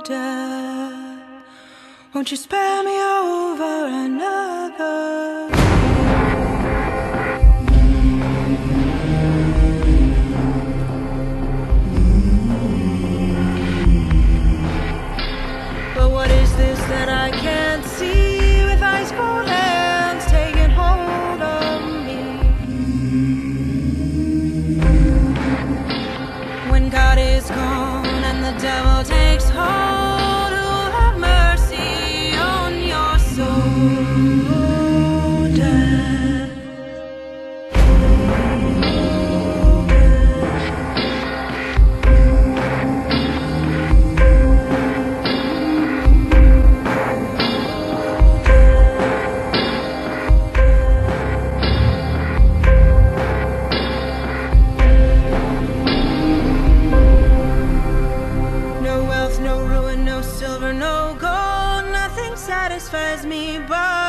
death, won't you spare me over another? But what is this that I can't see, with ice cold hands taking hold of me? When God is gone and the devil takes hold, who will have mercy on your soul, death? No wealth, no ruin, no silver, no gold, nothing satisfies me but